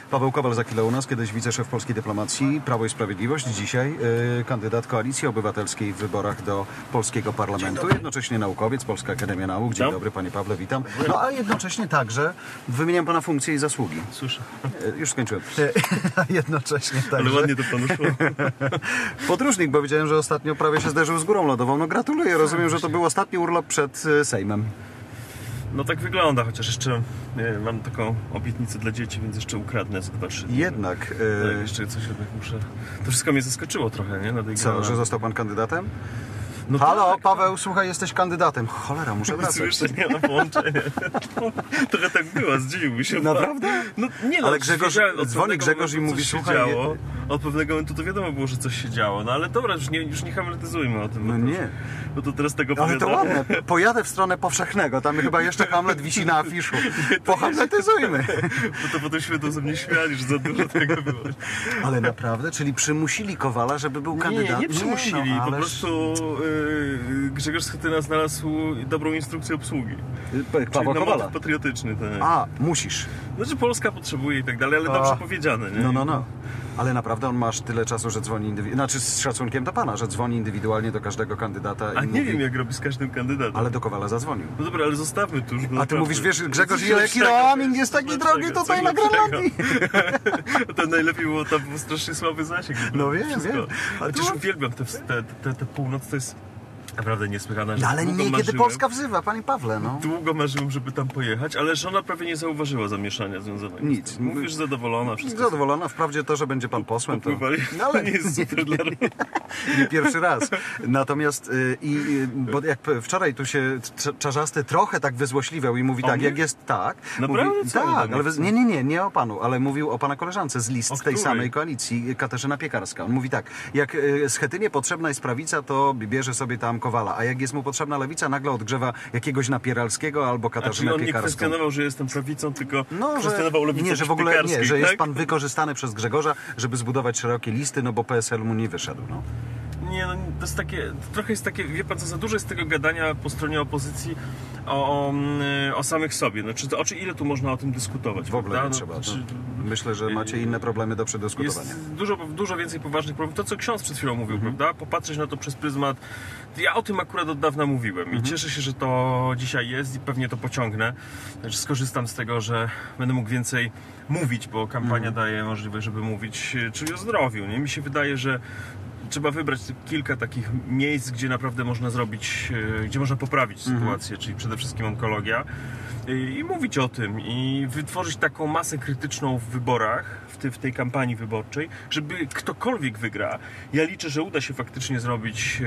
Paweł Kowal za chwilę u nas, kiedyś wiceszef polskiej dyplomacji, Prawo i Sprawiedliwość, dzisiaj kandydat Koalicji Obywatelskiej w wyborach do polskiego parlamentu, jednocześnie naukowiec, Polska Akademia Nauk. Dzień dobry, panie Pawle, witam. No a jednocześnie także wymieniam pana funkcje i zasługi. Słyszę. Już skończyłem. A jednocześnie także... Ale ładnie to panu szło. Podróżnik, bo widziałem, że ostatnio prawie się zderzył z górą lodową. No gratuluję, rozumiem, że to był ostatni urlop przed Sejmem. No tak wygląda, chociaż jeszcze mam taką obietnicę dla dzieci, więc jeszcze ukradnę z 2-3 dni. Jednak... Tak, jeszcze coś jednak muszę... To wszystko mnie zaskoczyło trochę, nie? Na tej Co, że został pan kandydatem? No halo, tak. Paweł, słuchaj, jesteś kandydatem. Cholera, muszę wracać. Słyszę, nie ma połączenia. Trochę tak było, zdziwiłby się. Naprawdę? No nie, ale dzwoni Grzegorz i mówi, słuchaj... Działo. Od pewnego momentu to wiadomo było, że coś się działo. No ale dobra, już nie hamletyzujmy o tym. No nie. Bo to teraz tego ale to ładne. Pojadę w stronę powszechnego. Tam chyba jeszcze Hamlet wisi na afiszu. Pohamletyzujmy. Bo to potem się ze mnie śmiali, że za dużo tego było. Ale naprawdę? Czyli przymusili Kowala, żeby był kandydatem? Nie przymusili. No, po prostu Grzegorz Schetyna znalazł dobrą instrukcję obsługi. Pawła Kowala. Patriotyczny. Tak. A, musisz. Znaczy Polska potrzebuje i tak dalej, ale dobrze powiedziane, nie? No. Ale naprawdę on ma aż tyle czasu, że dzwoni indywidualnie. Znaczy z szacunkiem do pana, że dzwoni indywidualnie do każdego kandydata. A nie wiem, jak robi z każdym kandydatem. Ale do Kowala zadzwonił. No dobra, ale zostawmy to już. A ty mówisz, wiesz, Grzegorz, jaki roaming jest taki drogi tutaj na Grenlandii. To najlepiej było, tam był strasznie słaby zasięg. No wiem. Ale też uwielbiam te północ, to jest... Naprawdę niesłychane. No ale nie, kiedy Polska wzywa, panie Pawle, no. Długo marzyłem, żeby tam pojechać, ale żona prawie nie zauważyła zamieszania związanego nic. z tym. Mówisz, zadowolona. Wszystko. Zadowolona, wprawdzie to, że będzie pan posłem, to... No, ale nie jest super dla nie pierwszy raz. Natomiast, bo jak wczoraj tu się Czarzasty trochę tak wyzłośliwiał i mówi tak, jak jest tak. Naprawdę? Mówi, tak, ale nie o panu, ale mówił o pana koleżance z list tej samej koalicji, Katarzyna Piekarska. On mówi tak, jak Schetynie potrzebna jest prawica, to bierze sobie tam Kowala, a jak jest mu potrzebna lewica, nagle odgrzewa jakiegoś Napieralskiego albo Katarzynę Piekarską. On nie kwestionował, że jestem prawicą, tylko kwestionował lewicę, że w ogóle nie, że jest tak? pan wykorzystany przez Grzegorza, żeby zbudować szerokie listy, no bo PSL mu nie wyszedł, no. Nie, no to jest takie, trochę jest takie, wie pan co, za dużo jest tego gadania po stronie opozycji o samych sobie. Znaczy, ile tu można o tym dyskutować? W ogóle nie no, trzeba. Myślę, że macie inne problemy do przedyskutowania. Jest dużo więcej poważnych problemów. To, co ksiądz przed chwilą mówił, prawda? Popatrzeć na to przez pryzmat... Ja o tym akurat od dawna mówiłem i cieszę się, że to dzisiaj jest i pewnie to pociągnę. Znaczy, skorzystam z tego, że będę mógł więcej mówić, bo kampania daje możliwość, żeby mówić, czyli o zdrowiu. Nie? Mi się wydaje, że trzeba wybrać kilka takich miejsc, gdzie naprawdę można zrobić, gdzie można poprawić sytuację, czyli przede wszystkim onkologia i mówić o tym i wytworzyć taką masę krytyczną w wyborach, w tej kampanii wyborczej, żeby ktokolwiek wygra. Ja liczę, że uda się faktycznie zrobić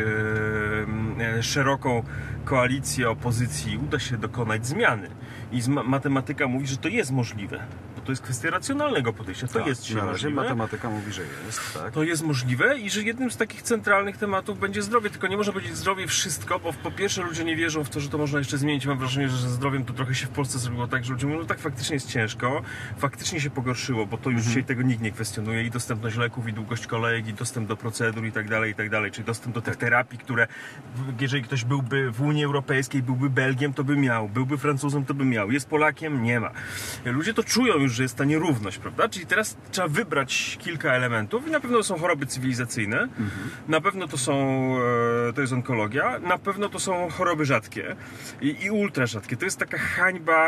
szeroką koalicję opozycji, uda się dokonać zmiany i matematyka mówi, że to jest możliwe. To jest kwestia racjonalnego podejścia. To jest dzisiaj możliwe. Matematyka mówi, że jest, tak. To jest możliwe i że jednym z takich centralnych tematów będzie zdrowie. Tylko nie można powiedzieć zdrowie wszystko, bo po pierwsze ludzie nie wierzą w to, że to można jeszcze zmienić. Mam wrażenie, że ze zdrowiem to trochę się w Polsce zrobiło tak, że ludzie mówią, no tak, faktycznie jest ciężko, faktycznie się pogorszyło, bo to już dzisiaj tego nikt nie kwestionuje i dostępność leków, i długość kolejek, i dostęp do procedur i tak dalej, czyli dostęp do tych terapii, które jeżeli ktoś byłby w Unii Europejskiej, byłby Belgiem, to by miał, byłby Francuzem, to by miał, jest Polakiem, nie ma. Ludzie to czują już, że jest ta nierówność, prawda? Czyli teraz trzeba wybrać kilka elementów i na pewno to są choroby cywilizacyjne, na pewno to jest onkologia, na pewno to są choroby rzadkie i ultra rzadkie. To jest taka hańba,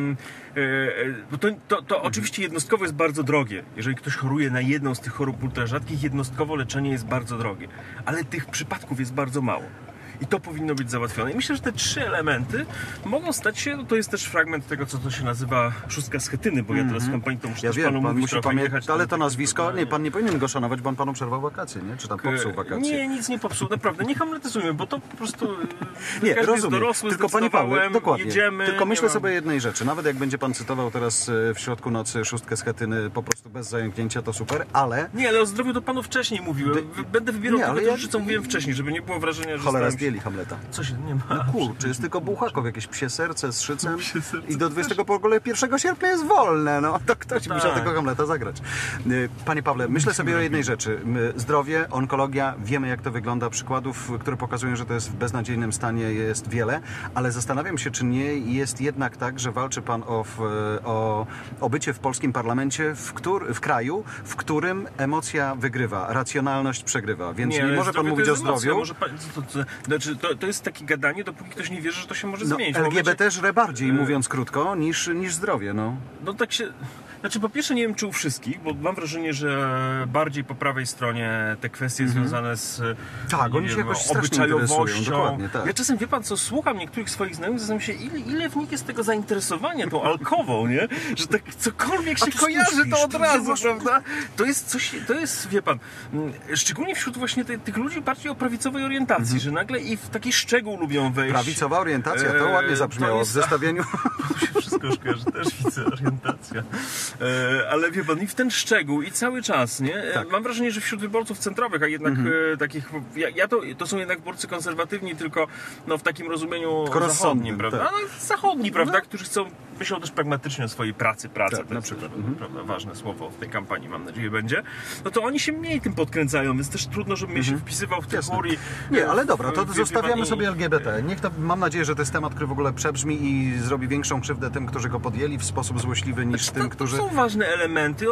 bo to oczywiście jednostkowo jest bardzo drogie. Jeżeli ktoś choruje na jedną z tych chorób ultra rzadkich, jednostkowo leczenie jest bardzo drogie, ale tych przypadków jest bardzo mało. I to powinno być załatwione. I myślę, że te trzy elementy mogą stać się, no to jest też fragment tego, co to się nazywa szóstka Schetyny, bo ja teraz w kampanii to muszę też panu mówić, musi pamiętać, ale to nazwisko, nie, pan nie powinien go szanować, bo on panu przerwał wakacje, nie? Czy tam popsuł wakacje? Nie, nic nie popsuł, naprawdę, nie hamletyzujmy, bo to po prostu nie, rozumiem, dorosły, tylko panie Pawle, dokładnie, jedziemy, tylko myślę sobie jednej rzeczy, nawet jak będzie pan cytował teraz w środku nocy szóstkę Schetyny po prostu bez zająknięcia, to super, ale... Nie, ale o zdrowiu to panu wcześniej mówiłem, będę wybierał tego, co mówiłem wcześniej, żeby nie było wrażenia, że cholera, podjęli Hamleta? Co się nie ma? Kurczę, jest tylko Bułhakow, jakieś psie serce z szycem Psie serce i do 21 sierpnia jest wolne, no to ktoś tak. musiał tego Hamleta zagrać. Panie Pawle, myślę sobie o jednej rzeczy. Zdrowie, onkologia, wiemy jak to wygląda, przykładów, które pokazują, że to jest w beznadziejnym stanie, jest wiele, ale zastanawiam się, czy nie jest jednak tak, że walczy pan o bycie w polskim parlamencie, w kraju, w którym emocja wygrywa, racjonalność przegrywa, więc nie może pan mówić o zdrowiu. To jest takie gadanie, dopóki ktoś nie wierzy, że to się może No, zmienić. LGBT żre bardziej, mówiąc krótko, niż zdrowie, no. No tak się... Znaczy po pierwsze nie wiem czy u wszystkich, bo mam wrażenie, że bardziej po prawej stronie te kwestie związane z Tak, oni się jakoś strasznie interesują, dokładnie, tak. Ja czasem, wie pan co, słucham niektórych swoich znajomych, zastanawiam się, ile w nich jest tego zainteresowania tą alkową, nie? Że tak cokolwiek się kojarzy, to od razu, prawda? To jest coś, wie pan, szczególnie wśród właśnie tych ludzi bardziej o prawicowej orientacji, że nagle i w taki szczegół lubią wejść. Prawicowa orientacja, to ładnie zabrzmiało w zestawieniu. To się wszystko kojarzy, też widzę orientacja. Ale wie pan, i w ten szczegół, i cały czas, nie? Tak. Mam wrażenie, że wśród wyborców centrowych, a jednak takich, to są jednak wyborcy konserwatywni, tylko no, w takim rozumieniu zachodnim, prawda? Tak. No, zachodni, prawda? Którzy myślą też pragmatycznie o swojej pracy. Praca Tak, to na jest przykład. prawda, ważne słowo w tej kampanii, mam nadzieję, będzie. No to oni się mniej tym podkręcają, więc też trudno, żebym ja się wpisywał w te chóry. Nie, ale dobra, to zostawiamy sobie LGBT. Niech to, mam nadzieję, że to jest temat, który w ogóle przebrzmi i zrobi większą krzywdę tym, którzy go podjęli w sposób złośliwy niż tym, którzy... To są ważne elementy,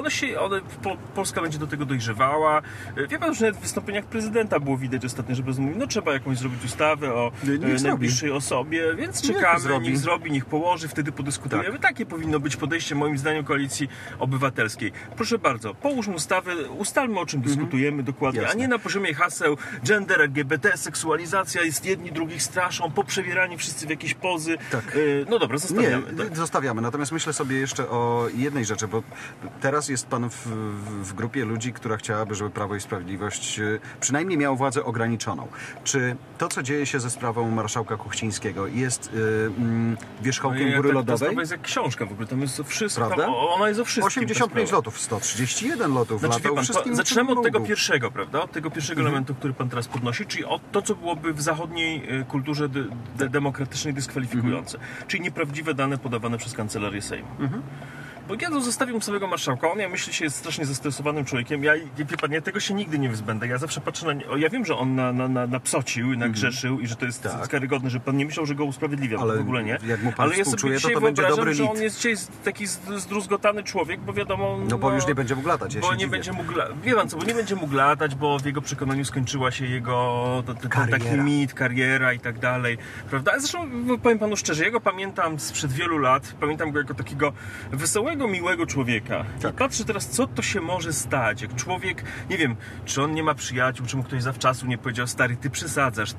Polska będzie do tego dojrzewała. Wie pan, że nawet w wystąpieniach prezydenta było widać ostatnio, że mówił, no trzeba jakąś zrobić ustawę o najbliższej osobie, więc czekamy, niech położy, wtedy podyskutujemy. Tak. Takie powinno być podejście, moim zdaniem, Koalicji Obywatelskiej. Proszę bardzo, połóżmy ustawę, ustalmy o czym dyskutujemy dokładnie, a nie na poziomie haseł gender, LGBT, seksualizacja, jest jedni drugich straszą, poprzewierani wszyscy w jakieś pozy. Tak. No dobra, zostawiamy. Nie, zostawiamy. Natomiast myślę sobie jeszcze o jednej rzeczy, bo teraz jest pan w grupie ludzi, która chciałaby, żeby Prawo i Sprawiedliwość przynajmniej miało władzę ograniczoną. Czy to, co dzieje się ze sprawą marszałka Kuchcińskiego jest wierzchołkiem góry lodowej? To jest jak książka w ogóle, tam jest wszystko. Prawda? Ona jest o wszystkim. 85 lotów, 131 lotów, znaczy, latał wszystkim. Zaczynamy od tego pierwszego, prawda? Od tego pierwszego elementu, który pan teraz podnosi, czyli od to, co byłoby w zachodniej kulturze demokratycznej dyskwalifikujące. Czyli nieprawdziwe dane podawane przez Kancelarię Sejmu. Bo ja to zostawiam samego marszałka. On, ja myślę, się jest strasznie zestresowanym człowiekiem. Ja tego się nigdy nie wyzbędę. Ja zawsze patrzę na niego. Ja wiem, że on napsocił i nagrzeszył i że to jest karygodne, że pan nie myślał, że go usprawiedliwiam. Ale w ogóle nie. Jak mu pan ale ja sobie współczuje, dzisiaj to będzie dobry że lit. on jest dzisiaj taki zdruzgotany człowiek, bo wiadomo... No bo już nie będzie mógł latać. Bo nie będzie mógł wie pan co, bo nie będzie mógł latać, bo w jego przekonaniu skończyła się jego taki mit, kariera i tak dalej. Prawda? Zresztą powiem panu szczerze, ja go pamiętam sprzed wielu lat. Pamiętam go jako takiego wesołego, miłego człowieka. Tak. I patrzę teraz, co to się może stać. Jak człowiek, nie wiem, czy on nie ma przyjaciół, czy mu ktoś zawczasu nie powiedział, stary, ty przesadzasz,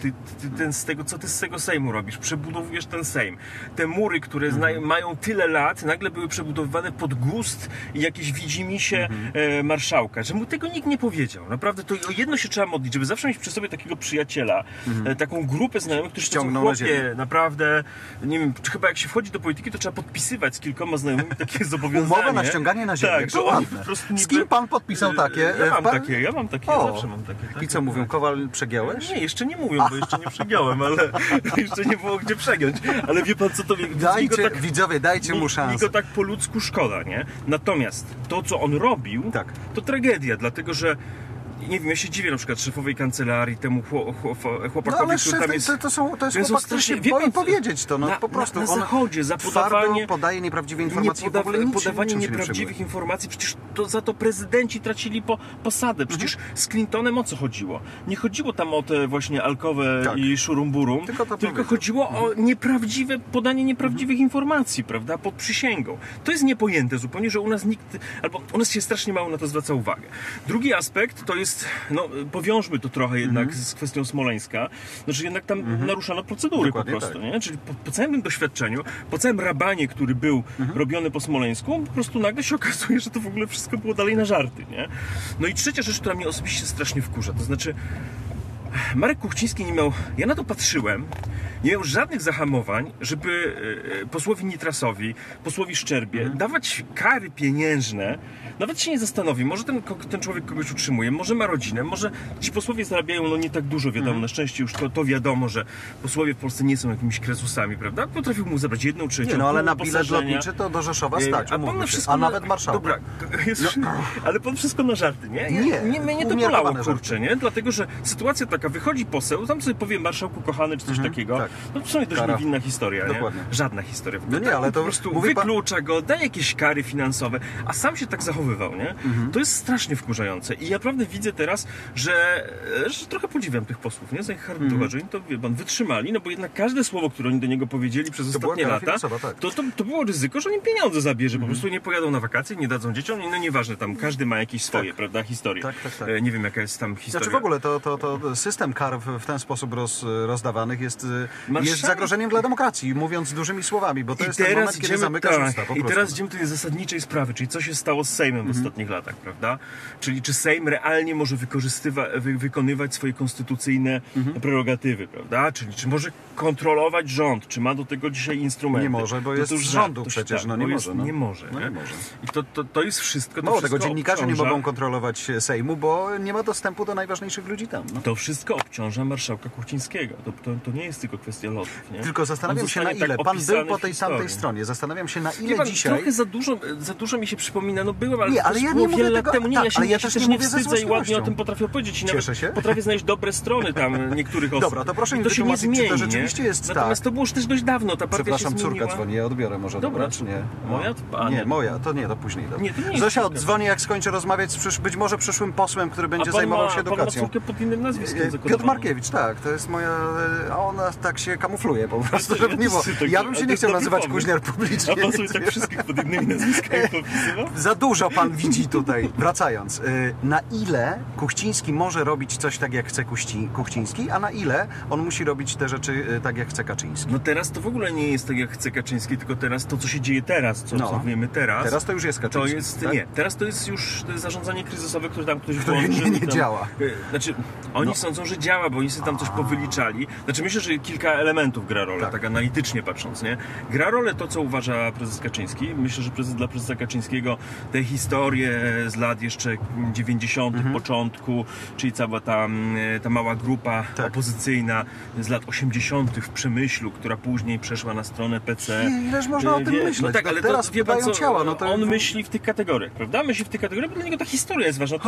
co ty z tego Sejmu robisz? Przebudowujesz ten Sejm. Te mury, które mają tyle lat, nagle były przebudowywane pod gust i jakieś widzimisię marszałka, że mu tego nikt nie powiedział. Naprawdę, to o jedno się trzeba modlić, żeby zawsze mieć przy sobie takiego przyjaciela, taką grupę znajomych, którzy są chłopie, naprawdę, nie wiem, chyba jak się wchodzi do polityki, to trzeba podpisywać z kilkoma znajomymi takie zobowiązanie. Umowę na ściąganie na ziemię. Tak, że oni po prostu Z kim pan podpisał takie? Ja mam takie, zawsze mam takie. Tak? I co mówią, Kowal, przegiąłeś? Nie, jeszcze nie mówią, bo jeszcze nie przegiąłem, ale jeszcze nie było gdzie przegiąć. Ale wie pan co to... Widzowie, dajcie mu szansę. Mi go tak po ludzku szkoda, nie? Natomiast to, co on robił, to tragedia, dlatego że nie wiem, ja się dziwię na przykład szefowej kancelarii, temu chłopakowi, który tam jest... To jest chłopak, który się boi powiedzieć to, po prostu. Na zachodzie, za podawanie... podaje nieprawdziwe informacje, podawanie nieprawdziwych informacji, przecież za to prezydenci tracili posadę. Przecież z Clintonem o co chodziło? Nie chodziło tam o te właśnie alkowe i szurumburum, tylko chodziło o podanie nieprawdziwych informacji, prawda, pod przysięgą. To jest niepojęte zupełnie, że u nas nikt, albo u nas się strasznie mało na to zwraca uwagę. Drugi aspekt to jest, powiążmy to trochę jednak z kwestią Smoleńska, znaczy jednak tam naruszano procedury. Dokładnie po prostu, nie? Czyli po całym tym doświadczeniu, po całym rabanie, który był robiony po Smoleńsku, po prostu nagle się okazuje, że to w ogóle wszystko było dalej na żarty, nie? No i trzecia rzecz, która mnie osobiście strasznie wkurza, to znaczy Marek Kuchciński nie miał, ja na to patrzyłem, nie miał żadnych zahamowań, żeby posłowi Nitrasowi, posłowi Szczerbie dawać kary pieniężne. Nawet się nie zastanowi, może ten człowiek kogoś utrzymuje, może ma rodzinę, może ci posłowie zarabiają no nie tak dużo, wiadomo, na szczęście już to wiadomo, że posłowie w Polsce nie są jakimiś kresusami, prawda? Potrafił mu zabrać 1/3. Nie, no ale na bilet lotniczy to do Rzeszowa stać, a nawet marszałka. Dobra, ale pan wszystko na żarty, nie? Mnie to bolało, kurczę, nie? Dlatego, że sytuacja taka, wychodzi poseł, tam sobie powie marszałku kochany, czy coś takiego, tak. no w sumie dość niewinna historia, nie? Dokładnie. Żadna historia. No nie, ale to po prostu mówi pan... wyklucza go, daje jakieś kary finansowe, a sam się tak zachowywał, nie? To jest strasznie wkurzające i ja naprawdę widzę teraz, że trochę podziwiam tych posłów, nie? Za ich charakter, że oni to, wie pan, wytrzymali, no bo jednak każde słowo, które oni do niego powiedzieli przez ostatnie lata, tak. to było ryzyko, że on im pieniądze zabierze, po prostu nie pojadą na wakacje, nie dadzą dzieciom, no nieważne, tam każdy ma jakieś swoje, prawda, historie. Tak. Nie wiem, jaka jest tam historia. Znaczy w ogóle to system kar w ten sposób rozdawanych jest zagrożeniem dla demokracji, mówiąc dużymi słowami, bo to jest ten moment, kiedy zamykasz usta. I teraz idziemy do tej zasadniczej sprawy, czyli co się stało z Sejmem w ostatnich latach, prawda? Czyli czy Sejm realnie może wykonywać swoje konstytucyjne prerogatywy, prawda? Czyli czy może kontrolować rząd, czy ma do tego dzisiaj instrumenty? Nie może, bo jest z rządu przecież, no nie może. Nie może. I to jest wszystko. Mało tego, dziennikarze nie mogą kontrolować Sejmu, bo nie ma dostępu do najważniejszych ludzi tam. No. To wszystko obciąża marszałka Kuchcińskiego. To nie jest tylko kwestia lotów, nie? Tylko zastanawiam się na ile. Pan był po tej tamtej stronie. Zastanawiam się na ile dzisiaj... Trochę za dużo mi się przypomina. No byłem, ale nie, ale ja było nie wiele mówię lat tego, temu. Nie, ja się też nie wstydzę i ładnie o tym potrafię opowiedzieć. I Cieszę się. Potrafię znaleźć dobre strony tam niektórych osób. Dobra, to proszę mi to się nie wytłumaczyć, zmieni, czy to rzeczywiście jest tak. Natomiast to było już też dość dawno. Ta partia Przepraszam, się zmieniła. córka dzwoni, ja odbiorę może. Dobra, czy nie? Moja? Nie, moja. To nie, to później. Nie, to nie jest Zosia córka. dzwoni, jak skończy rozmawiać z być może przyszłym posłem, który będzie zajmował się edukacją. Pan ma córkę pod innym nazwiskiem. Piotr Markiewicz, tak. To jest moja... A ona tak się kamufluje po prostu, żeby nie było. Ja bym się nie chciał nazywać Kuźniar publicznie. A pan sobie tak wszystkich pod innymi nazwiskami popisywał? Za dużo pan widzi tutaj. Wracając. Na ile Kuchciński może robić coś tak, jak chce Kuchciński, a na ile on musi robić te rzeczy tak, jak chce Kaczyński? No teraz to w ogóle nie jest tak, jak chce Kaczyński, tylko teraz to, co się dzieje teraz, co wiemy teraz. Teraz to już jest Kaczyński. To jest, tak? Nie, teraz to jest już zarządzanie kryzysowe, które tam ktoś które włączył. nie działa. Znaczy, oni sądzą, że działa, bo oni sobie tam coś powyliczali. Znaczy, myślę, że kilka elementów gra rolę, tak analitycznie patrząc, nie? Gra rolę to, co uważa prezes Kaczyński. Myślę, że dla prezesa Kaczyńskiego te historie z lat jeszcze 90. początku, czyli cała ta mała grupa opozycyjna z lat 80. w Przemyślu, która później przeszła na stronę PC. Ileż można o tym myśleć? No tak, ale teraz to, wie pan co, ciała. No to... on myśli w tych kategoriach, prawda? Myśli w tych kategoriach, bo dla niego ta historia jest ważna.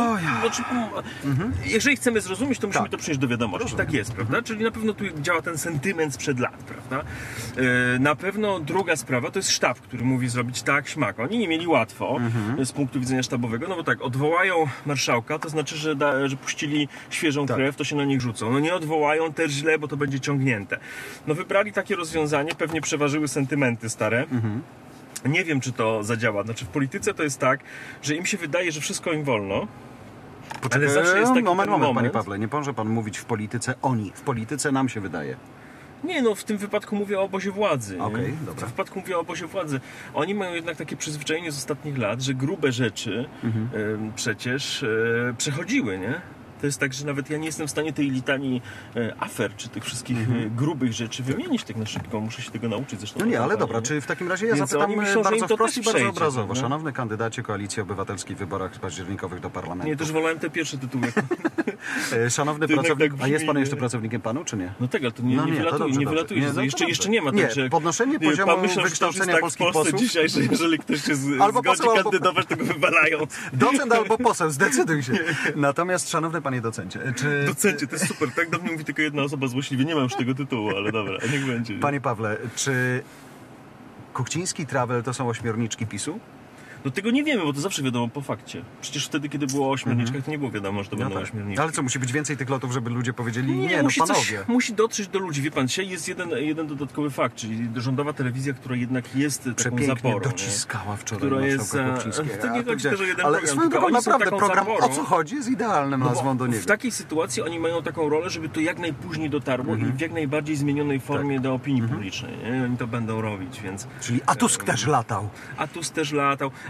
Jeżeli chcemy zrozumieć, to musimy to przyjąć do wiadomości. Tak jest, prawda? Czyli na pewno tu działa ten sentyment sprzed lat, prawda? Na pewno druga sprawa to jest sztab, który mówi zrobić tak, śmak. Oni nie mieli łatwo z punktu widzenia sztabowego, no bo tak, odwołają marszałka, to znaczy, że puścili świeżą krew, to się na nich rzucą. No nie odwołają, też źle, bo to będzie ciągnięte. No wybrali takie rozwiązanie, pewnie przeważyły sentymenty stare. Nie wiem, czy to zadziała. Znaczy w polityce to jest tak, że im się wydaje, że wszystko im wolno. Ale zawsze jest taki moment, panie Pawle, nie może pan mówić w polityce oni. W polityce nam się wydaje. Nie, no w tym wypadku mówię o obozie władzy. Dobra. W tym wypadku mówię o obozie władzy. Oni mają jednak takie przyzwyczajenie z ostatnich lat, że grube rzeczy przecież przechodziły, nie? To jest tak, że nawet ja nie jestem w stanie tej litanii afer, czy tych wszystkich grubych rzeczy wymienić tak na szybko. Muszę się tego nauczyć zresztą. No nie, ale dobra, czy w takim razie ja zapytam myślą, bardzo wprost i bardzo przejdzie, obrazowo. no? Szanowny kandydacie Koalicji Obywatelskiej w wyborach październikowych do parlamentu. Nie, też wolałem te pierwsze tytuły. Szanowny to pracownik, tak a jest pan brzmi, jeszcze pracownikiem panu, czy nie? No tak, ale to nie wylatuje. Jeszcze nie ma tak, że... podnoszenie poziomu wykształcenia polskich posłów. Dzisiaj, że jeżeli ktoś się zgodzi kandydować, to go wywalają. Docent albo poseł, zdecyduj się. Natomiast, szanowny panie docencie, Docencie, to jest super. Tak do mnie mówi tylko jedna osoba złośliwie. Nie mam już tego tytułu, ale dobra, niech będzie. Panie Pawle, czy Kuchciński Travel to są ośmiorniczki PiS-u? No tego nie wiemy, bo to zawsze wiadomo po fakcie. Przecież wtedy, kiedy było o ośmiorniczkach, to nie było wiadomo, że to będą ośmiorniczki. Ale co, musi być więcej tych lotów, żeby ludzie powiedzieli, nie no panowie. Musi dotrzeć do ludzi. Wie pan, dzisiaj jest jeden dodatkowy fakt, czyli rządowa telewizja, która jednak jest taką zaporą. Dociskała wczoraj która jest Kuchcińskiego. To nie chodzi o jeden ale program, swoją drogą naprawdę program zaporą. O co chodzi jest idealnym nazwą do niego. W takiej sytuacji oni mają taką rolę, żeby to jak najpóźniej dotarło i w jak najbardziej zmienionej formie do opinii publicznej. Nie? Oni to będą robić, więc... Czyli a Tusk też latał. A Tusk też latał.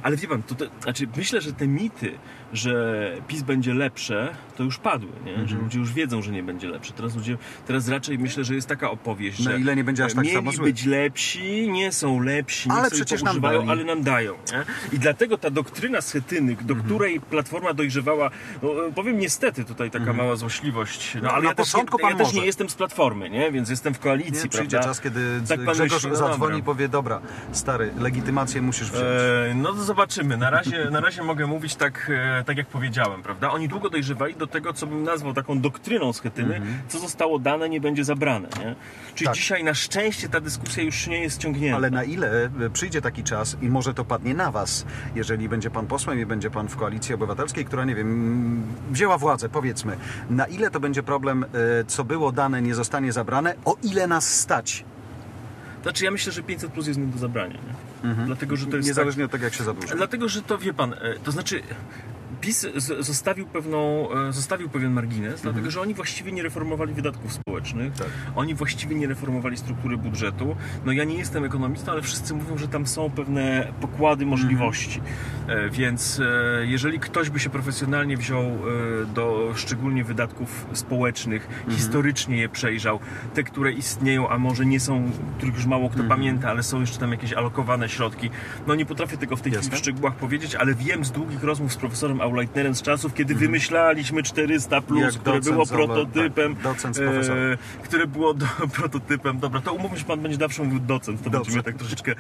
Ale wie pan, znaczy myślę, że te mity, że PiS będzie lepsze, to już padły, nie? Że ludzie już wiedzą, że nie będzie lepsze. Teraz raczej myślę, że jest taka opowieść, że ile nie będzie aż tak samo mieli zły. być lepsi, nie są lepsi, nie Ale sobie przecież to nam używają, dali. ale nam dają. Nie? I dlatego ta doktryna Schetyny, do której Platforma dojrzewała, no, powiem niestety, tutaj taka mała złośliwość, no, ale na ja też, początku pan ja też może. nie jestem z Platformy, nie? Więc jestem w koalicji, Nie, przyjdzie prawda? czas, kiedy Tak pan Grzegorz myśli, no zadzwoni dobra. i powie, dobra, stary, legitymację musisz wziąć. No to zobaczymy. Na razie mogę mówić tak jak powiedziałem, prawda? Oni długo dojrzewali do tego, co bym nazwał taką doktryną Schetyny, co zostało dane, nie będzie zabrane, nie? Czyli Tak. dzisiaj na szczęście ta dyskusja już nie jest ciągnięta. Ale na ile przyjdzie taki czas i może to padnie na was, jeżeli będzie pan posłem i będzie pan w Koalicji Obywatelskiej, która, nie wiem, wzięła władzę, powiedzmy, na ile to będzie problem, co było dane, nie zostanie zabrane, o ile nas stać? Znaczy ja myślę, że 500 plus jest nie do zabrania, nie? Dlatego, że to jest Niezależnie od tego, jak się zadłuży. Dlatego, że to wie pan, to znaczy PiS zostawił pewien margines, dlatego że oni właściwie nie reformowali wydatków społecznych, oni właściwie nie reformowali struktury budżetu. No ja nie jestem ekonomistą, ale wszyscy mówią, że tam są pewne pokłady możliwości. Więc jeżeli ktoś by się profesjonalnie wziął do szczególnie wydatków społecznych, historycznie je przejrzał, te, które istnieją, a może nie są, których już mało kto pamięta, ale są jeszcze tam jakieś alokowane środki. No nie potrafię tego w tej chwili w szczegółach powiedzieć, ale wiem z długich rozmów z profesorem Auleitnerem z czasów, kiedy wymyślaliśmy 400 plus, które było prototypem, docent z profesorem. które było prototypem. Dobra, to umówmy się, że pan będzie zawsze mówił docent, to będzie mnie tak troszeczkę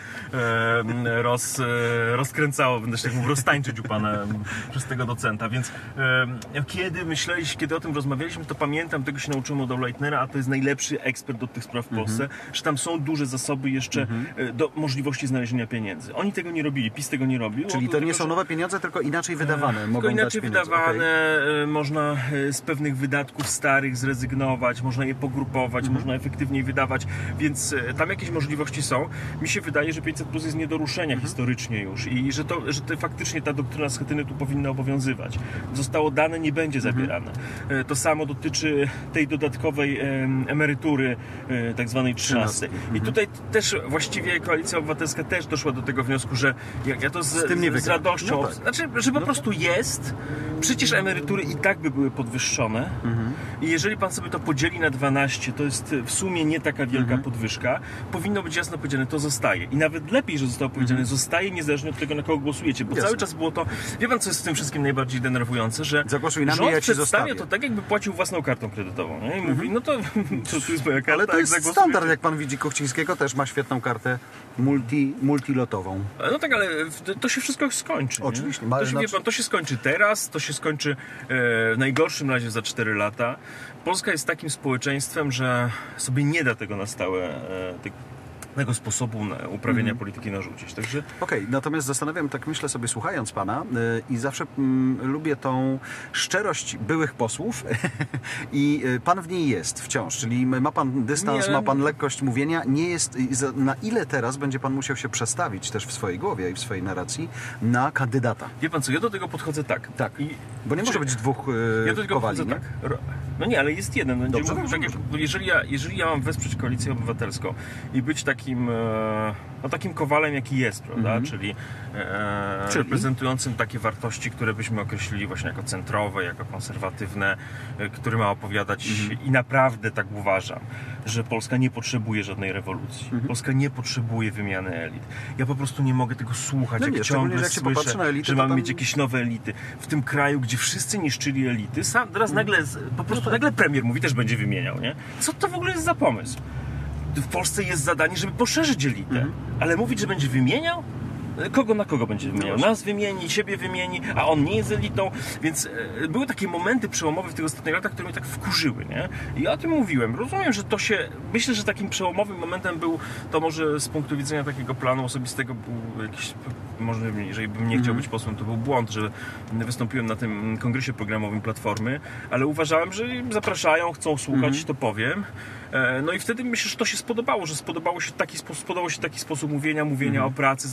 rozkręcało, będę się tak mówił, roztańczyć u pana przez tego docenta, więc kiedy o tym rozmawialiśmy, to pamiętam, tego się nauczyłem od Auleitnera, a to jest najlepszy ekspert do tych spraw w Polsce, że tam są duże zasoby jeszcze do możliwości znalezienia pieniędzy. Oni tego nie robili, PiS tego nie robił. Czyli to nie są nowe pieniądze, tylko inaczej wydawane. Tylko inaczej wydawane, Okay. można z pewnych wydatków starych zrezygnować, można je pogrupować, można efektywniej wydawać, więc tam jakieś możliwości są. Mi się wydaje, że 500 plus jest nie do ruszenia historycznie już i że faktycznie ta doktryna Schetyny tu powinna obowiązywać. Zostało dane, nie będzie zabierane. To samo dotyczy tej dodatkowej emerytury, tak zwanej 13. I tutaj też właściwie Koalicja Obywatelska też doszła do tego wniosku, że ja to z radością, No tak. znaczy, że po prostu jest. Przecież emerytury i tak by były podwyższone i jeżeli pan sobie to podzieli na 12, to jest w sumie nie taka wielka podwyżka, powinno być jasno powiedziane, to zostaje. I nawet lepiej, że zostało powiedziane, zostaje niezależnie od tego, na kogo głosujecie, bo cały czas było to, wie pan, co jest w tym wszystkim najbardziej denerwujące, że zagłosuj na mnie, rząd ja ci przedstawia zostawię. to tak, jakby płacił własną kartą kredytową. Nie? I mówi, no to jest moja karta, Ale to jak jest zagłosujecie. standard, jak pan widzi, Kuchcińskiego też ma świetną kartę multilotową. No tak, ale to się wszystko skończy. Oczywiście. Wie pan, to się skończy teraz, to się skończy w najgorszym razie za 4 lata. Polska jest takim społeczeństwem, że sobie nie da tego na stałe, tego sposobu uprawiania polityki narzucić. Także... Okej, natomiast zastanawiam, tak myślę sobie, słuchając pana i zawsze lubię tą szczerość byłych posłów i pan w niej jest wciąż, czyli ma pan dystans, ma pan lekkość mówienia, nie jest, na ile teraz będzie pan musiał się przestawić też w swojej głowie i w swojej narracji na kandydata? Wie pan co, ja do tego podchodzę tak. Tak, bo nie może być dwóch ja do tego kowali, podchodzę nie? tak. No nie, ale jest jeden. Będzie Dobrze, mówił, dobrze, jeżeli ja mam wesprzeć Koalicję Obywatelską i być takim kowalem, jaki jest, prawda? Czyli reprezentującym takie wartości, które byśmy określili właśnie jako centrowe, jako konserwatywne, który ma opowiadać i naprawdę tak uważam, że Polska nie potrzebuje żadnej rewolucji. Polska nie potrzebuje wymiany elit. Ja po prostu nie mogę tego słuchać, No jak nie, ciągle jak się popatrzy słyszę, na elity, że to mamy tam... mieć jakieś nowe elity. W tym kraju, gdzie wszyscy niszczyli elity, teraz nagle, po prostu nagle premier mówi, też będzie wymieniał, nie? Co to w ogóle jest za pomysł? W Polsce jest zadanie, żeby poszerzyć elitę, ale mówić, że będzie wymieniał? Kogo na kogo będzie wymieniał? Nas wymieni, siebie wymieni, a on nie jest elitą, więc były takie momenty przełomowe w tych ostatnich latach, które mnie tak wkurzyły, nie? I ja o tym mówiłem. Rozumiem, że myślę, że takim przełomowym momentem był, to może z punktu widzenia takiego planu osobistego był jakiś, może jeżeli bym nie chciał być posłem, to był błąd, że wystąpiłem na tym kongresie programowym Platformy, ale uważałem, że zapraszają, chcą słuchać, to powiem. No i wtedy myślę, że to się spodobało, że spodobał się taki sposób mówienia o pracy, zwracania uwagi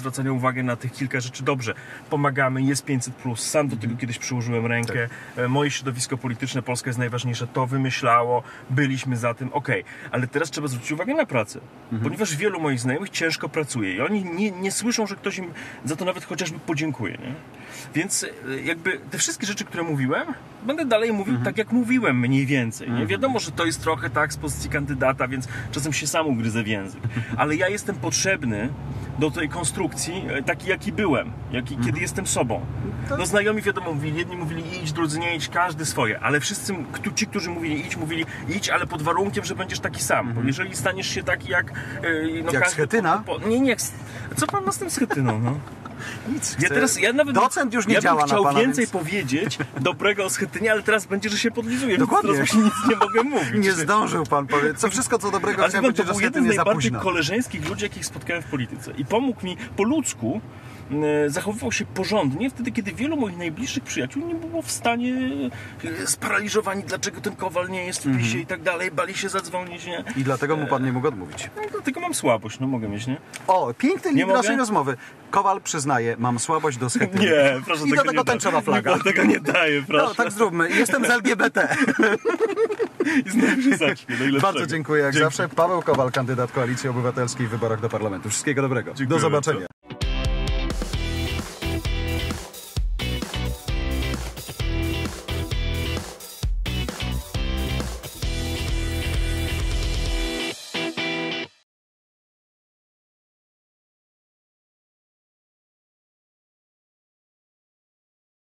uwagę na tych kilka rzeczy. Dobrze, pomagamy, jest 500+, sam do tego kiedyś przyłożyłem rękę, moje środowisko polityczne, Polska jest najważniejsze, to wymyślało, byliśmy za tym, okej. Ale teraz trzeba zwrócić uwagę na pracę, ponieważ wielu moich znajomych ciężko pracuje i oni nie słyszą, że ktoś im za to nawet chociażby podziękuje, nie? Więc jakby te wszystkie rzeczy, które mówiłem, będę dalej mówił tak, jak mówiłem, mniej więcej. Nie? Wiadomo, że to jest trochę tak z pozycji kandydata, więc czasem się sam ugryzę w język. Ale ja jestem potrzebny do tej konstrukcji taki, jaki byłem, kiedy jestem sobą. No znajomi, wiadomo, mówili, jedni mówili idź, drudzy nie idź, każdy swoje, ale wszyscy ci, którzy mówili idź, ale pod warunkiem, że będziesz taki sam. Bo jeżeli staniesz się taki jak... jak Schetyna? Nie, co pan ma z tym Schetyną, no? Nic. Ja nawet Docent już nie działa bym chciał na pana, więcej więc... powiedzieć dobrego o Schetynie, ale teraz będzie, że się podlizuje. Dokładnie. Teraz już nic nie mogę mówić. Nie zdążył pan powiedzieć. Co wszystko, co dobrego Ale chciałem to powiedzieć o był jeden z Schetynie za najbardziej późno. koleżeńskich ludzi, jakich spotkałem w polityce. I pomógł mi po ludzku, zachowywał się porządnie wtedy, kiedy wielu moich najbliższych przyjaciół nie było w stanie sparaliżowani, dlaczego ten Kowal nie jest w PiS-ie i tak dalej, bali się zadzwonić, nie? I dlatego mu pan nie mógł odmówić. No, dlatego mam słabość, no mogę mieć, nie? O, piękny link mogę? naszej rozmowy. Kowal przyznaje, mam słabość do Schetyny. Nie, proszę, I do tego nie tęczowa flaga. Nikt tego nie daje, proszę. No, tak zróbmy. Jestem z LGBT. I znowu się zacznie, najlepszego. Bardzo dziękuję, jak zawsze. Paweł Kowal, kandydat Koalicji Obywatelskiej w wyborach do Parlamentu. Wszystkiego dobrego. Do zobaczenia.